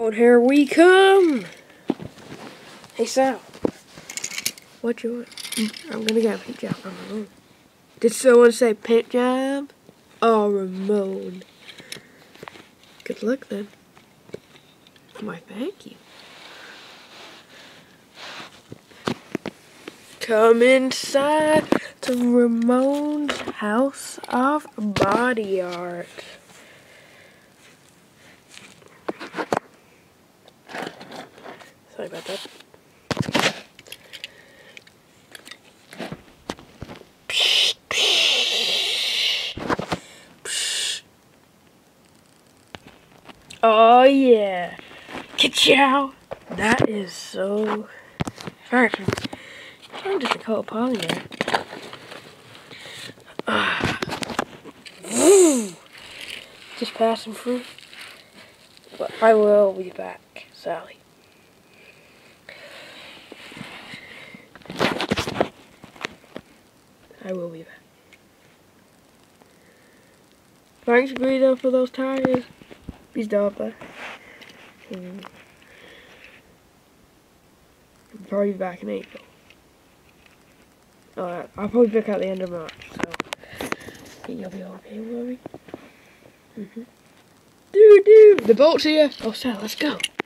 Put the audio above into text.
Ramon, here we come. Hey Sal, what you want? I'm gonna get a paint job on Ramon. Did someone say paint job? Oh, Ramon. Good luck then. Why, thank you. Come inside to Ramon's House of Body Art. Sorry about that. Oh yeah. Ka-chow! That is so perfect. I'm just a cold pony there. Just passing through. But I will be back, Sally. I will be back. Thanks, Guido, for those tires. He's dope. I'll probably be back in April. I'll probably be back at the end of March, so you'll be okay with me. The boat's here. Oh, Sal, let's go.